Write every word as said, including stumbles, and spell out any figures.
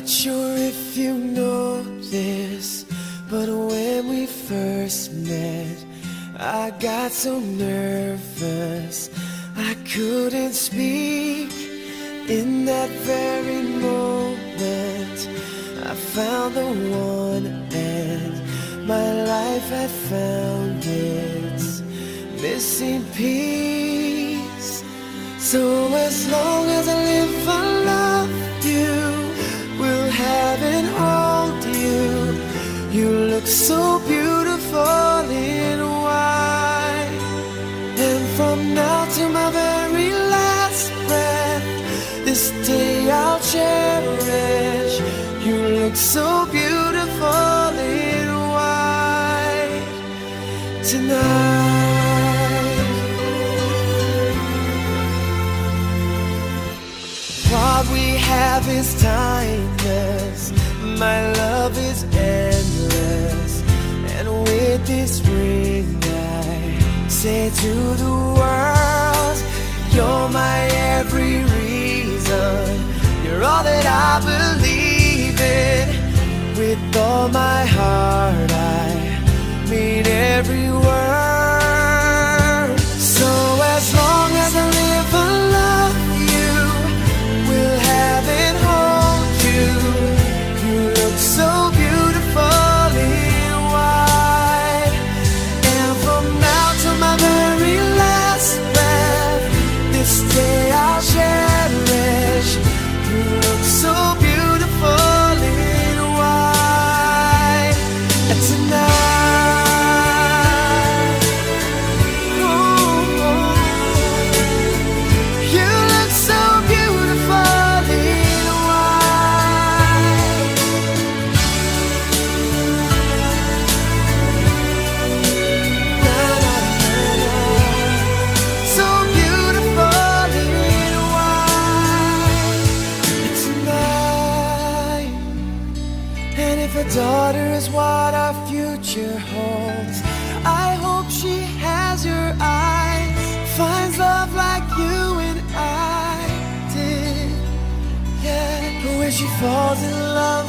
Not sure if you know this, but when we first met, I got so nervous I couldn't speak. In that very moment, I found the one, and my life had found its missing piece. So as long as I live, I love you, will have and hold you. You look so beautiful in white, and from now to my very last breath, this day I'll cherish. You look so beautiful in white tonight. What we have is timeless, my love is endless, and with this ring I say to the world, you're my every reason, you're all that I believe in. With all my heart I mean every word. So as long as I live, I love you, will have and hold you. You look so beautiful in white, and from now to my very last breath, this day I'll cherish. You look so beautiful in white tonight. Ooh, you look so beautiful in white. Na, na, na, na. So beautiful in white tonight. And if a daughter is what our future holds, I hope she has your eyes, finds love like you and I did. Yeah, but when she falls in love